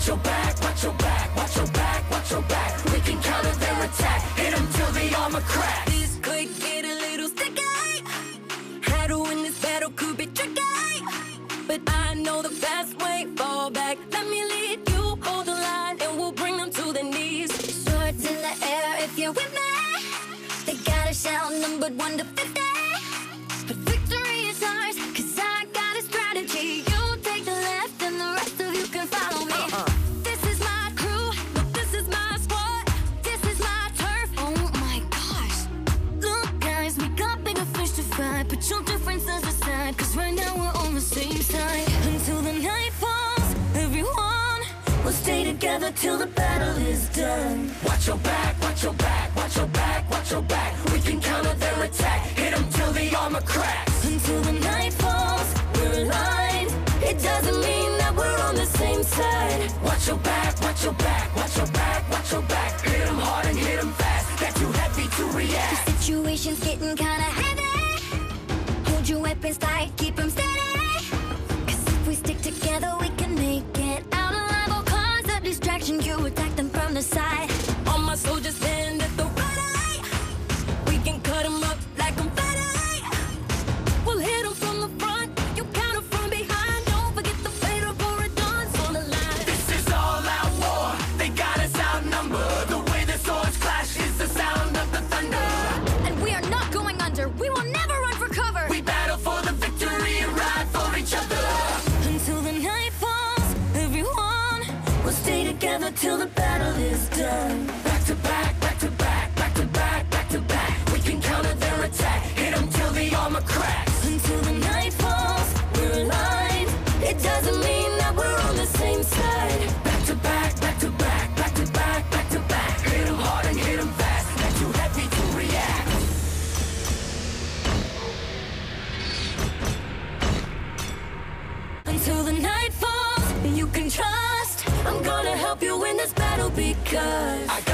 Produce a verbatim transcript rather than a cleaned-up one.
Watch your back, watch your back, watch your back, watch your back. We can counter their attack, hit them till the armor cracks. This could get a little sticky. How to win this battle could be tricky, but I know the best way. Fall back, let me lead you. Hold the line and we'll bring them to their knees. Swords in the air if you're with me. They gotta shout numbered one to fifty. But victory is ours, cause I got a strategy. You take the left and the rest of you can follow me. Uh-uh. This is my crew, look, this is my squad. This is my turf, oh my gosh. Look guys, we got bigger fish to fry. Put your differences aside, cause right now we're on the same side. Until the night falls, everyone will stay together till the battle is done. Watch your back, watch your back, watch your back, watch your back. We can counter their attack, hit them till the armor cracks. Until the night falls, we're aligned. It doesn't mean that we're on the same side. Watch your back, watch your back, watch your back, watch your back. Hit them hard and hit them fast, they're too heavy to react. The situation's getting kinda heavy. Hold your weapons tight, keep them steady. Cause if we stick together we can make it out alive. Or cause a distraction, you attack them from the side. All my soldiers stand at the ready. We can cut them up like confetti. We'll hit them from the front, you counter from behind. Don't forget the fatal Borodon's on the line. This is all out war, they got us outnumbered. The way the swords clash is the sound of the thunder. And we are not going under, we will never run for cover. We battle for the victory and ride for each other. Until the night falls, everyone will stay together till the battle is done. Back to back, back to back, back to back, back to back. We can counter their attack, hit them till the armor cracks. Until the night falls, we're aligned. It doesn't mean that we're on the same side. Back to back, back to back, back to back, back to back. Hit them hard and hit them fast, they're too heavy to react. Until the night falls, you can trust I'm gonna help you win this battle because I